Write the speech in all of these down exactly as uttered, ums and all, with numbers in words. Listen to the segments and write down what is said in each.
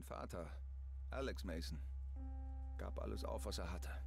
Mein Vater, Alex Mason, gab alles auf, was er hatte.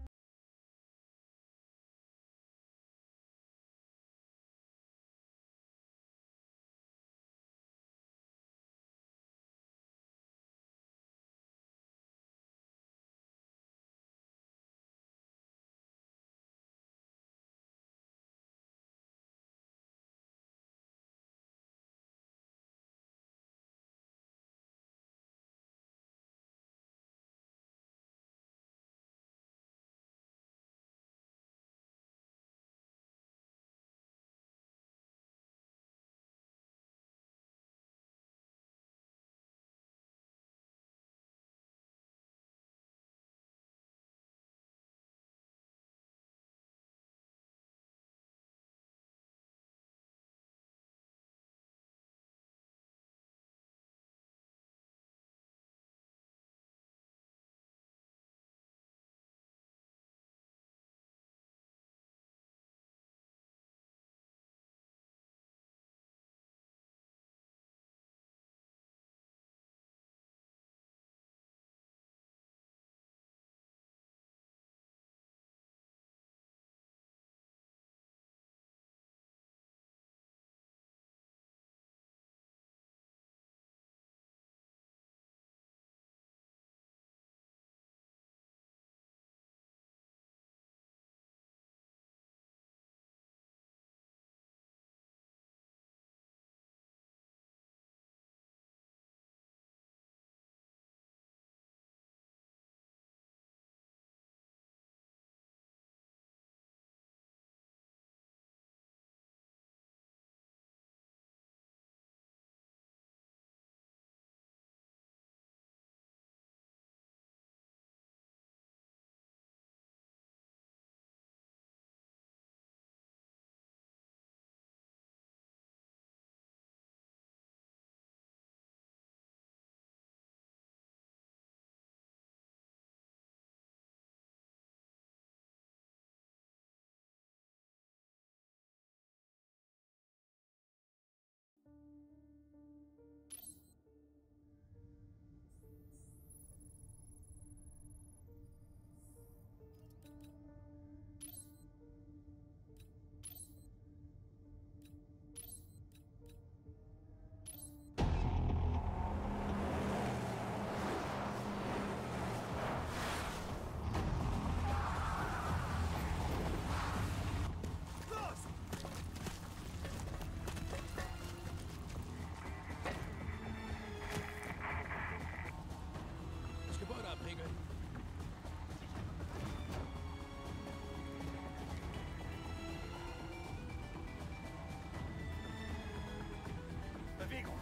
Bewegung!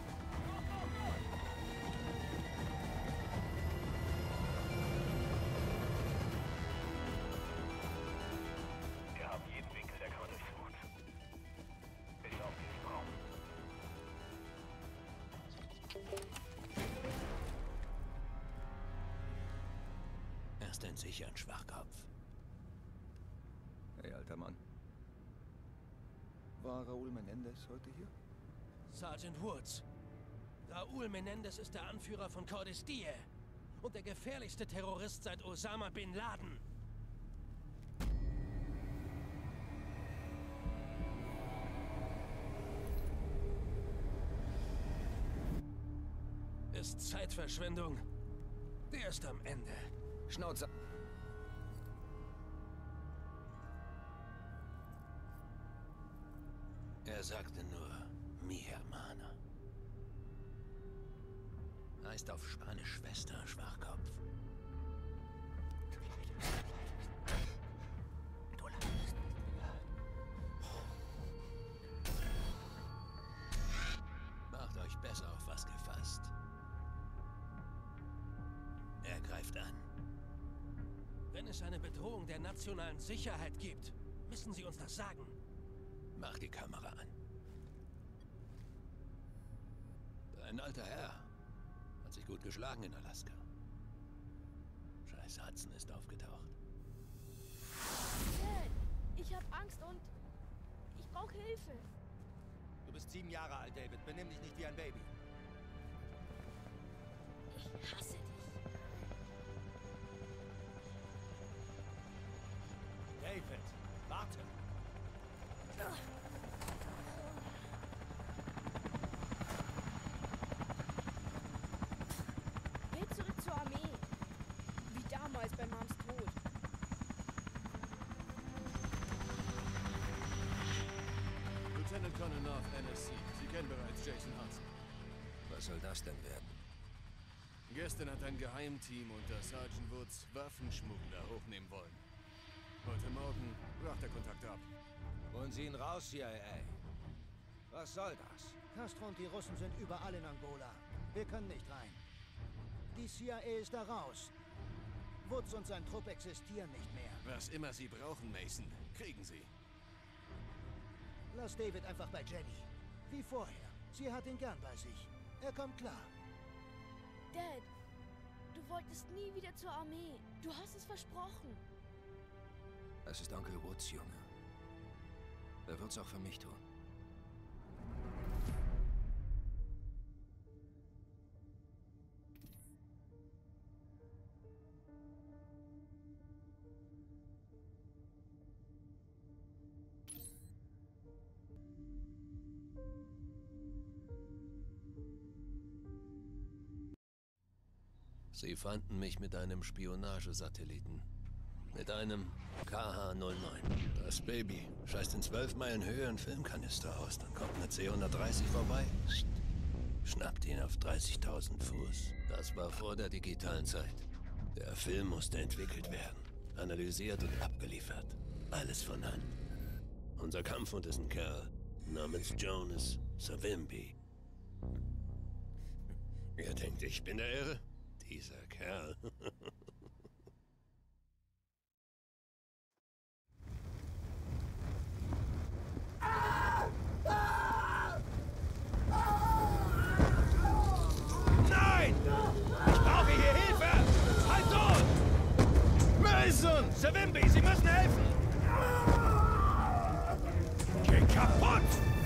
Wir haben jeden Winkel der Kammer durchsucht. Bis auf diesen Raum. Erst entsichern, Schwachkopf. Hey, alter Mann. War Raúl Menendez heute hier? Sergeant Woods. Raúl Menendez ist der Anführer von Cordestie und der gefährlichste Terrorist seit Osama Bin Laden. Ist Zeitverschwendung. Der ist am Ende. Schnauze. Er sagte nur, mi hermana. Heißt auf Spanisch Schwester, Schwachkopf. Du leidest. Macht euch besser auf was gefasst. Er greift an. Wenn es eine Bedrohung der nationalen Sicherheit gibt, müssen Sie uns das sagen. Mach die Kamera an. Ein alter Herr. Hat sich gut geschlagen in Alaska. Scheiß Hudson ist aufgetaucht. Dad, ich hab Angst und ich brauche Hilfe. Du bist sieben Jahre alt, David. Benimm dich nicht wie ein Baby. Ich Ich hasse dich. David, warte. Geh zurück zur Armee. Wie damals bei Mams Tod. Lieutenant Colonel North, N S C. Sie kennen bereits Jason Hudson. Was soll das denn werden? Gestern hat ein Geheimteam unter Sergeant Woods Waffenschmuggler hochnehmen wollen. Heute Morgen brach der Kontakt ab. Holen Sie ihn raus, C I A. Was soll das? Castro und die Russen sind überall in Angola. Wir können nicht rein. Die C I A ist da raus. Woods und sein Trupp existieren nicht mehr. Was immer Sie brauchen, Mason, kriegen Sie. Lass David einfach bei Jenny. Wie vorher. Sie hat ihn gern bei sich. Er kommt klar. Dad, du wolltest nie wieder zur Armee. Du hast es versprochen. Es ist Onkel Woods, Junge. Er wird's auch für mich tun. Sie fanden mich mit einem Spionagesatelliten. Mit einem K H null neun. Das Baby scheißt in zwölf Meilen Höhe einen Filmkanister aus. Dann kommt eine C hundertdreißig vorbei, schnappt ihn auf dreißigtausend Fuß. Das war vor der digitalen Zeit. Der Film musste entwickelt werden, analysiert und abgeliefert. Alles von Hand. Unser Kampfhund ist ein Kerl namens Jonas Savimbi. Ihr denkt, ich bin der Irre? Dieser Kerl. Nein! Ich brauche hier Hilfe! Halt tot! Mason! Savimbi, Sie müssen helfen! Geh kaputt!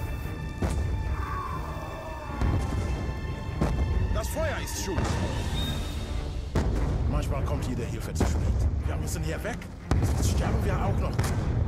Das Feuer ist schuld. Manchmal kommt jede Hilfe zu spät. Wir müssen hier weg, sonst sterben wir auch noch.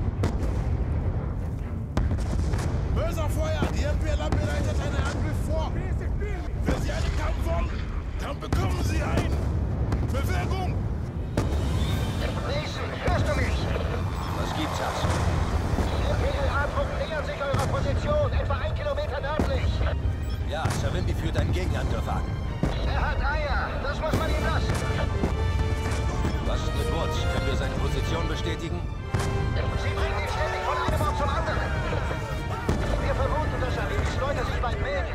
Böser Feuer! Die M P L A bereitet einen Angriff vor. Wenn Sie einen Kampf wollen, dann bekommen Sie einen. Bewegung! Mason, hörst du mich? Was gibt's, Hudson? Die M P L A-Truppen nähern sich eurer Position, etwa ein Kilometer nördlich. Ja, Savimbi führt einen Gegenangriff an. Er hat Eier, das muss man ihm lassen. Was ist mit Woods? Können wir seine Position bestätigen? Sie bringen ihn ständig von einem Ort zum anderen. Wir vermuten, dass Savimbis Leute sich bald melden.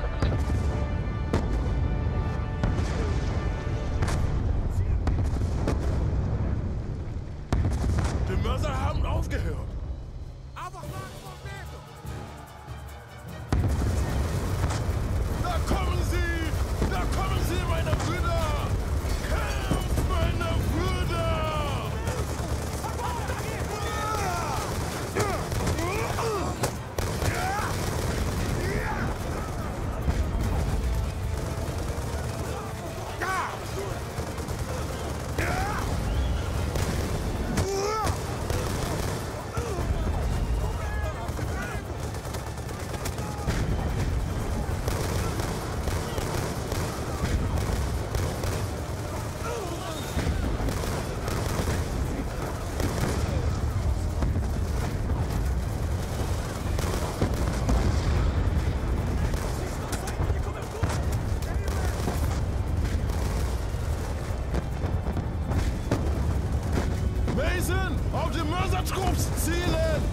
Die Mörser haben aufgehört. Da kommen sie! Da kommen sie, meine Brüder! Kämpft, meine Brüder! Mason, auf die Mörsertrupps zielen!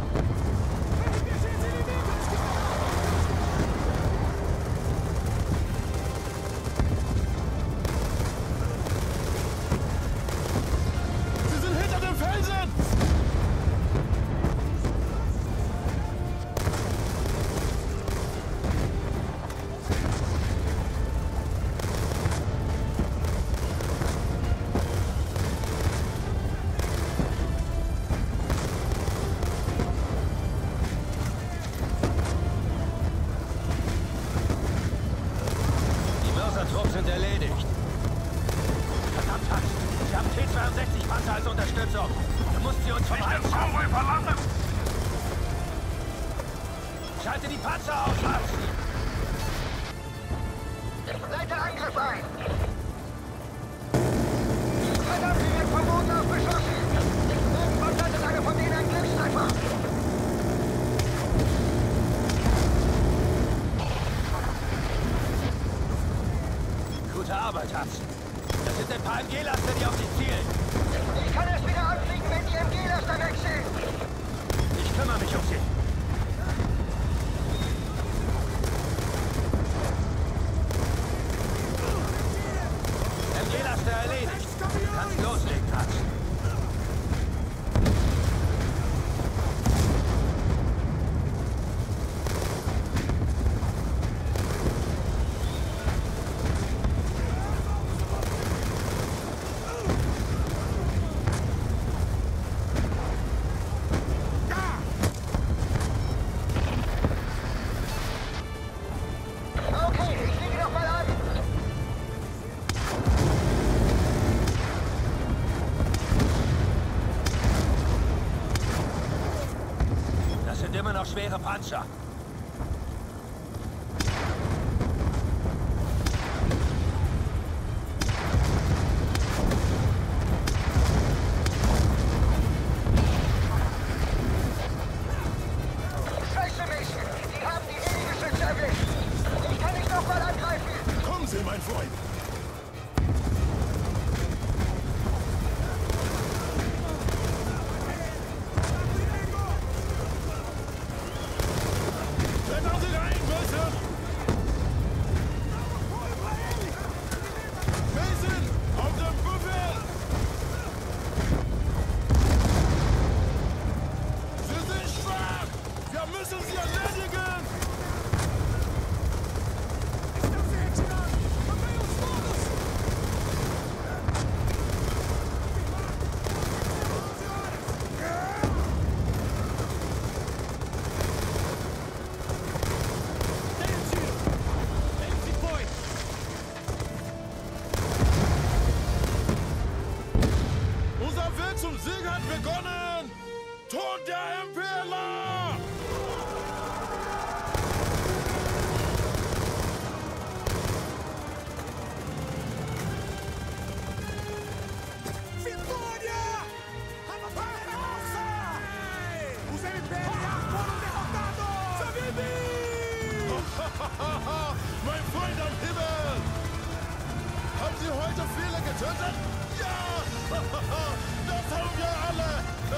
Sie sind hinter dem Felsen! Die Mörsertrupps sind erledigt. Unterstützung. Du musst sie uns vom Hals Konvoi verlassen! Schalte die Panzer aus, Hatz! Leite Angriff ein! Verdammt, sie wird vom Boden aus beschossen! Irgendwann landet einer von denen ein Glückstreffer! Gute Arbeit, Hatz. Das sind ein paar M G-Laster, die auf dich zielen. Ich kann es wieder anfliegen, wenn die M G-Laster weg sind! Ich kümmere mich um sie. M G-Laster erledigt. Kannst loslegen, Hatz. Okay, ich fliege noch mal an! Das sind immer noch schwere Panzer. Scheiße, Mason! Die haben die Heligeschütze erwischt! Ich kann nicht noch mal angreifen! Kommen Sie, mein Freund. Klettern Sie rein, Mason! Mason, auf dem Büffel! Sie sind schwach! Wir müssen sie erledigen! Unser Weg zum Sieg hat begonnen! Tod der Imperialer! Vitória! Nossa! Os M P L A foram derrotados! Sabibi! Mein Freund am Himmel! Haben Sie heute viele getötet? Ja! Das haben wir alle!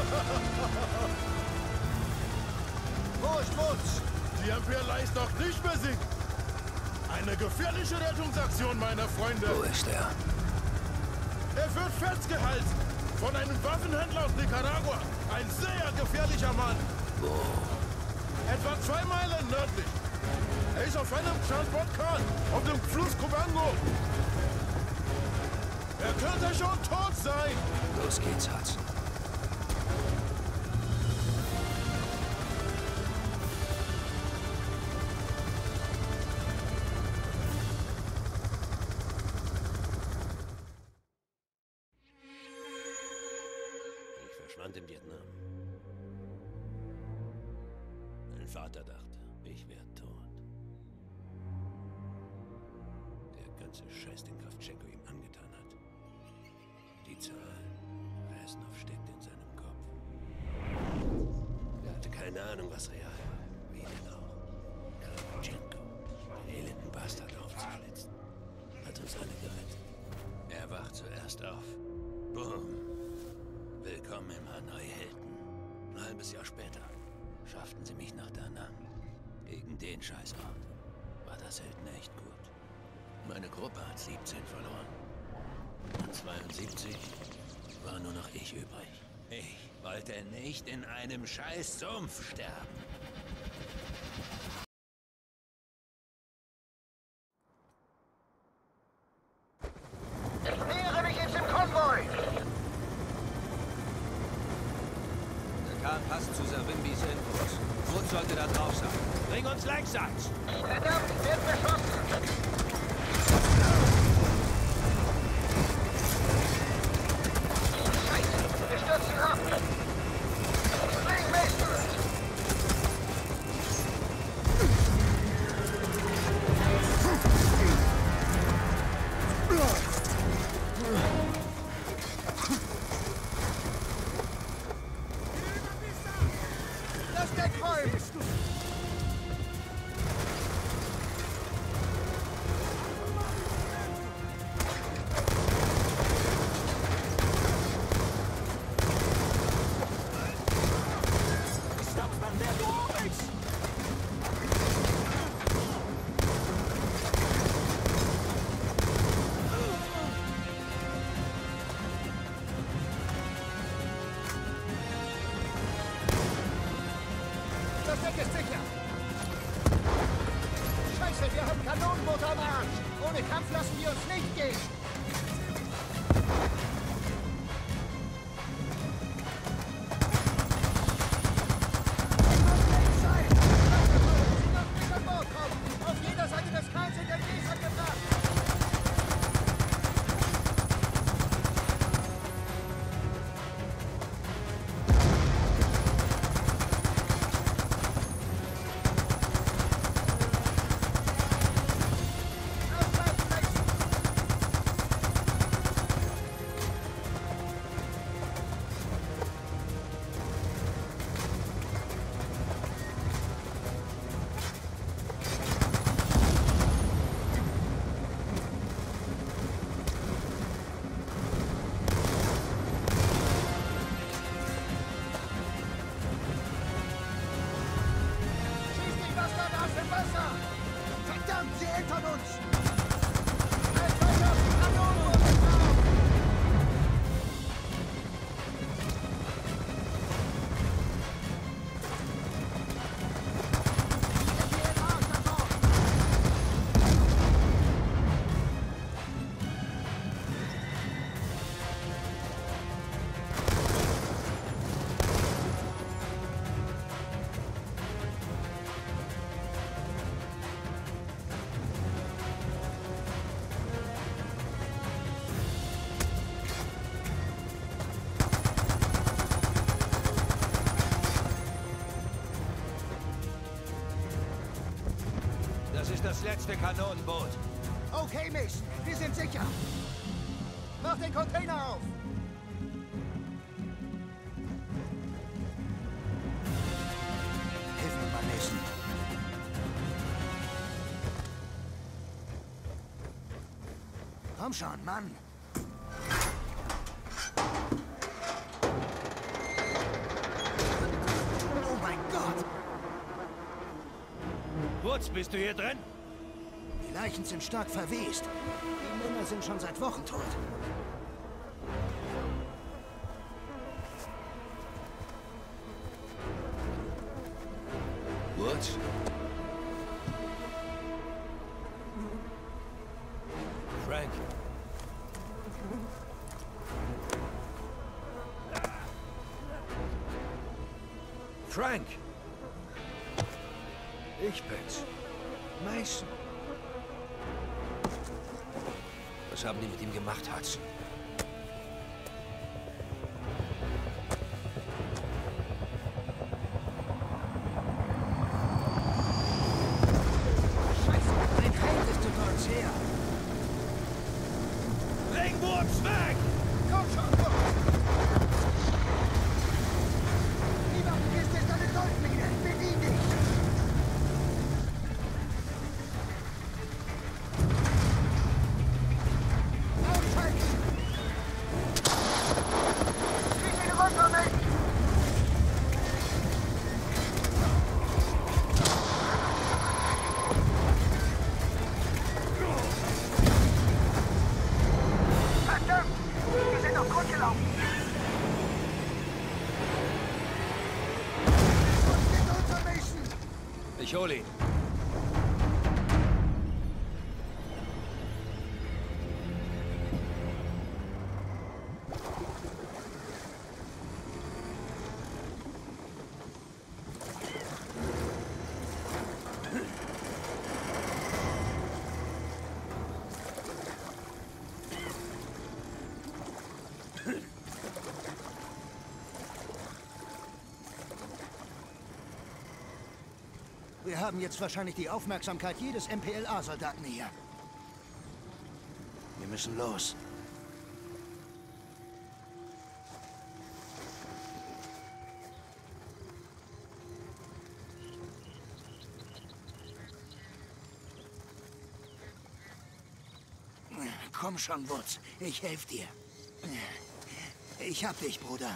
Wo ist Wutz? Die Imperialer ist noch nicht besiegt! Eine gefährliche Rettungsaktion, meine Freunde! Wo ist er? Er wird festgehalten von einem Waffenhändler aus Nicaragua. Ein sehr gefährlicher Mann. Wo? Etwa zwei Meilen nördlich. Er ist auf einem Transportkran auf dem Fluss Cubango. Er könnte schon tot sein. Los geht's, Hatz. Ich verschwand in Vietnam. Mein Vater dachte, ich wäre tot. Der ganze Scheiß, den Kravtschenko ihm angetan hat. Die Zahl Resnov steckt in seinem Kopf. Er hatte keine Ahnung, was real war. Wie denn auch. Kravtschenko, den elenden Bastard aufzuschlitzen, hat uns alle gerettet. Er wacht zuerst auf. Boom. Willkommen im Hanoi Hilton. Ein halbes Jahr später schafften sie mich nach Da Nang. Gegen den Scheißort war das Hilton echt gut. Meine Gruppe hat siebzehn verloren. Und zweiundsiebzig war nur noch ich übrig. Ich wollte nicht in einem Scheiß-Sumpf sterben. Nähere mich jetzt im Konvoi! Der Kahn passt zu Savimbis Infos. Wutz sollte da drauf sein. Bring uns Leichsatz! Verdammt, ich werde beschossen! Scheiße, wir stürzen Wir haben Kanonenboote am Arsch. Ohne Kampf lassen wir uns nicht gehen. Auf jeder Seite des Kahns sind L Gs angebracht. Das ist das letzte Kanonenboot. Okay, Mason, wir sind sicher. Mach den Container auf. Hilf mir mal, Mason. Komm schon, Mann. Oh mein Gott. Woods, bist du hier drin? Die Leichen sind stark verwest. Die Männer sind schon seit Wochen tot. Woods? Frank. Frank! Ich bin's. Mason. Was haben die mit ihm gemacht, Hudson? Scheiße, ein Held ist unter uns her. Bring Woods weg! Komm schon, komm! Die Waffenkiste ist eine Goldmine. Bedien dich! Ich hol ihn. Wir haben jetzt wahrscheinlich die Aufmerksamkeit jedes M P L A-Soldaten hier. Wir müssen los. Komm schon, Woods. Ich helfe dir. Ich hab dich, Bruder.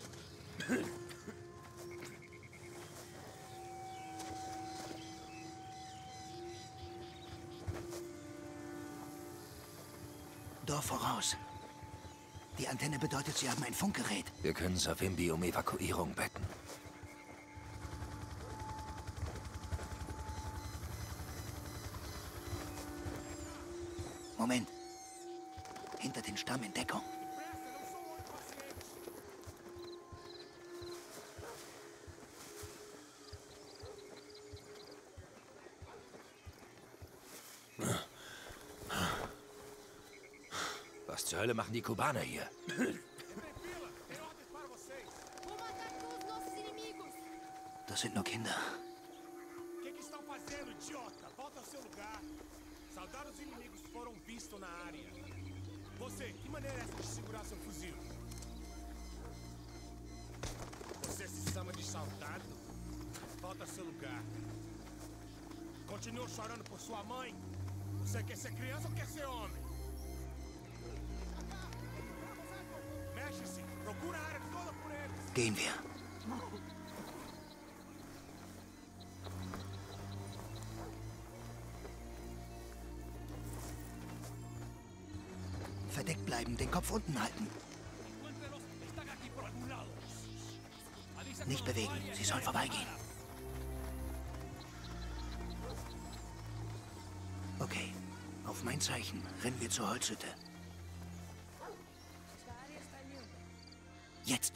Dorf voraus. Die Antenne bedeutet, sie haben ein Funkgerät. Wir können Savimbi um Evakuierung bitten. Moment. Hinter den Stamm in Deckung. Was zur Hölle machen die Kubaner hier? Das sind nur Kinder. O que que estão fazendo, idiota? Volta ao seu lugar. Soldados inimigos foram vistos na área. Você, que maneira é essa de segurar seu fuzil? Você se chama de soldado? Volta ao seu lugar. Continua chorando por sua mãe? Você quer ser criança ou quer ser homem? Mexe-se! Procura a área toda por eles! Gehen wir. Verdeckt bleiben, den Kopf unten halten. Nicht bewegen, sie sollen vorbeigehen. Okay, auf mein Zeichen rennen wir zur Holzhütte. Jetzt!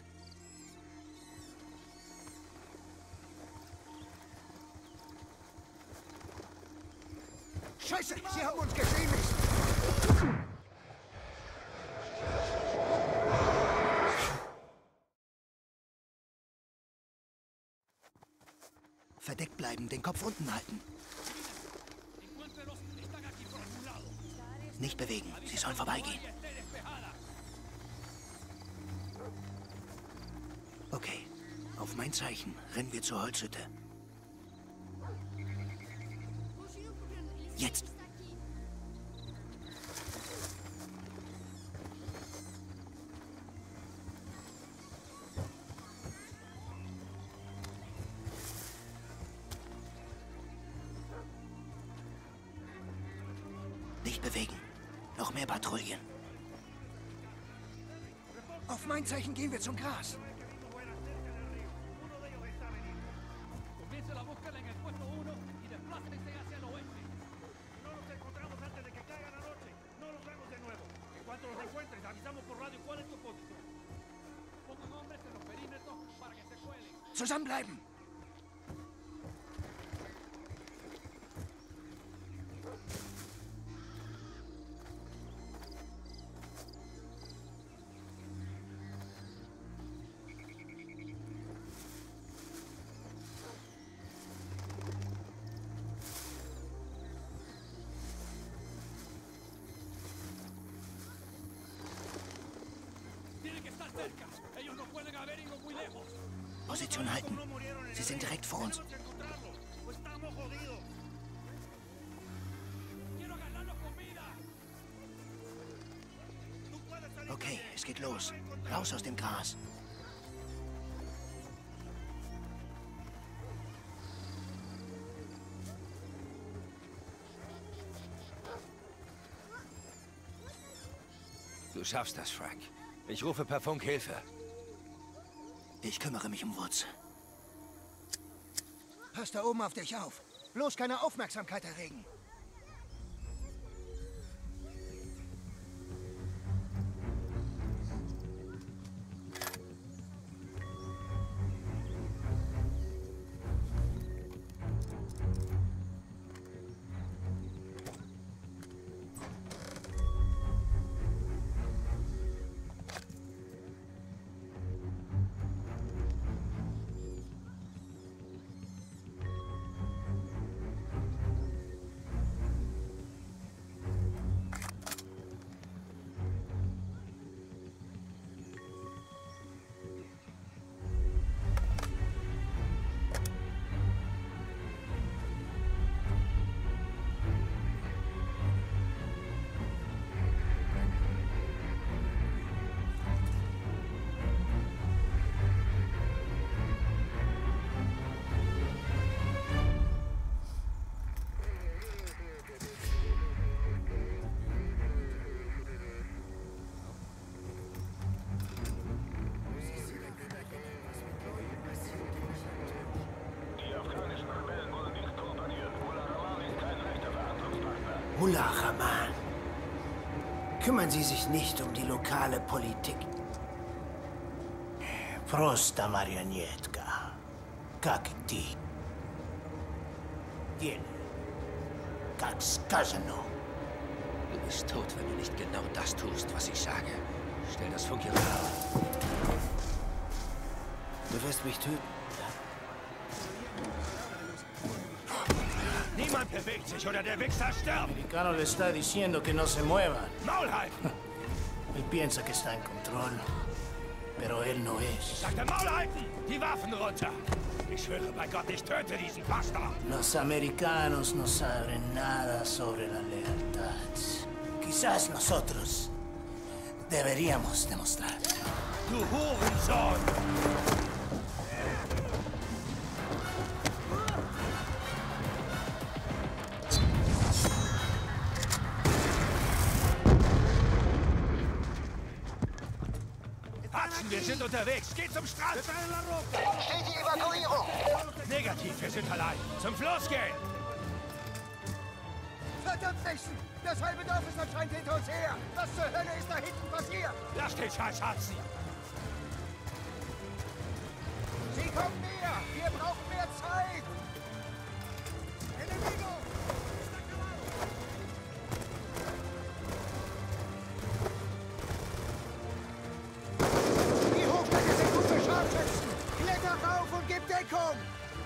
Scheiße, sie haben uns gesehen! Verdeckt bleiben, den Kopf unten halten. Nicht bewegen, sie sollen vorbeigehen. Okay, auf mein Zeichen rennen wir zur Holzhütte. Jetzt! Nicht bewegen. Noch mehr Patrouillen. Auf mein Zeichen gehen wir zum Gras. Zusammenbleiben! Position halten. Sie sind direkt vor uns. Okay, es geht los. Raus aus dem Gras. Du schaffst das, Frank. Ich rufe per Funk Hilfe. Ich kümmere mich um Woods. Pass da oben auf dich auf. Bloß keine Aufmerksamkeit erregen. Mullah Rahman. Kümmern Sie sich nicht um die lokale Politik. Prosta Marionetka. Как ты. Tiene. Как сказано. Du bist tot, wenn du nicht genau das tust, was ich sage. Stell das Funkgerät auf. Du wirst mich töten. Niemand bewegt sich oder der Wichser stirbt! El americano le está diciendo que no se muevan. Maul halten! Él piensa que está en control, pero él no es. Sagt er Maul halten! Die Waffen runter! Ich schwöre bei Gott, ich töte diesen Bastard! Los americanos no saben nada sobre la lealtad. Quizás nosotros deberíamos demostrar. Du Hurensohn! Wir sind unterwegs. Geht zum Strand. Wo steht die Evakuierung? Negativ, wir sind allein. Zum Fluss gehen. Verdammt, Nächsten! Das halbe Dorf ist anscheinend hinter uns her! Was zur Hölle ist da hinten passiert? Lass den Scheiß hatzen. Sie kommen näher! Wir brauchen mehr Zeit! Enemigo! Die Hochsteige sind gut für Scharfschützen! Kletter rauf und gib Deckung!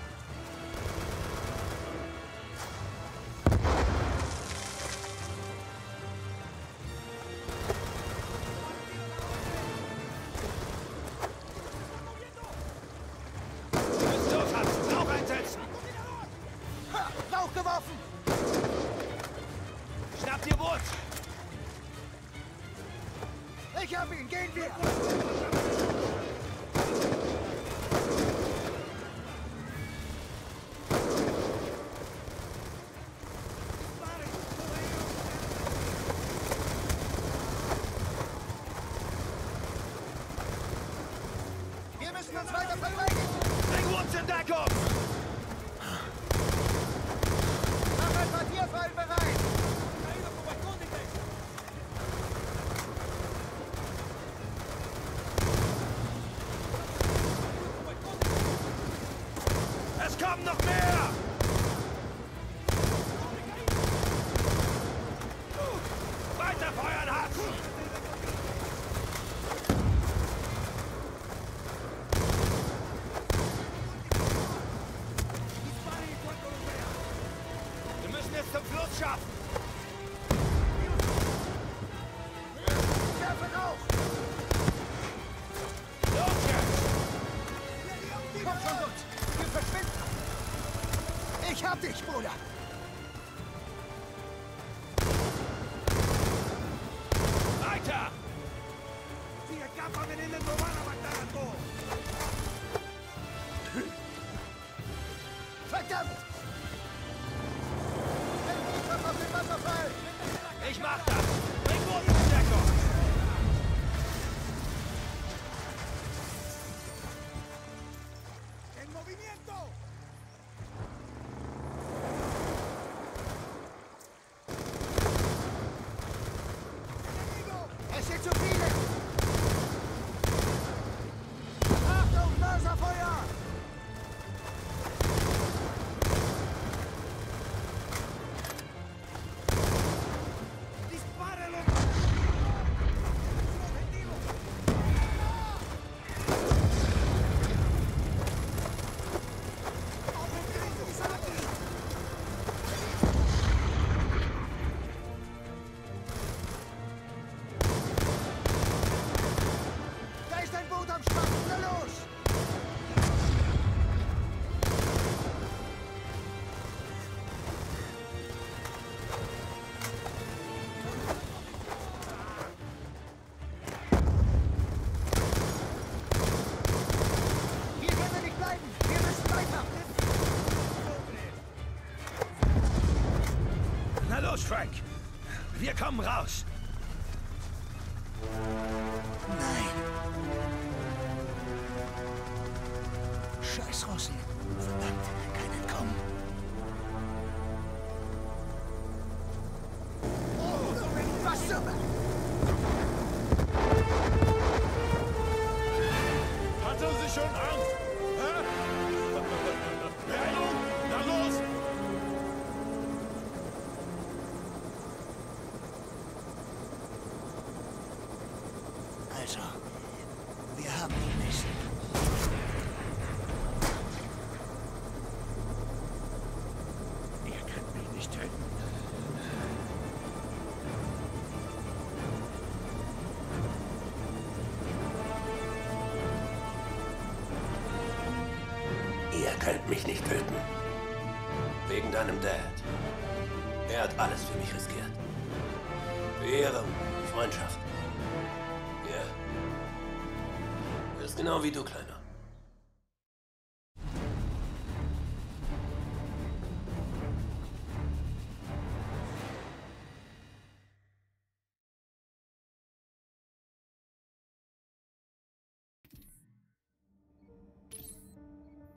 Schnapp dir Wurz! Ich hab ihn! Gehen wir! Wir müssen uns weiter verteidigen! Bring Wurz in Deckung! Mach ein Quartierfall bereit! Es kommen noch mehr! Weiter feuern, Hatzen! Wir müssen es zum Fluss schaffen! Werfe Rauch! Los jetzt! Komm schon, Lutz! Wir verschwinden! Ich hab dich, Bruder! Weiter! Verdammt! Henry, komm auf den Wasserfall! Ich mach das! Bring Wurz in Deckung! En movimiento! Es sind zu viele! Achtung, Mörserfeuer! Da ist ein Boot am Strand! Na los! Hier können wir nicht bleiben! Wir müssen weiter! Na los, Frank! Wir kommen raus! Nein. Scheiß Russen. Verdammt, kein Entkommen. Was zum... schon Angst? Hä? Beeilung! Na los! Also, wir haben ihn nicht. Ihr könnt mich nicht töten. Ihr könnt mich nicht töten. Wegen deinem Dad. Er hat alles für mich riskiert. Für Ehre, Freundschaft. Ja. Er ist genau wie du, Kleiner.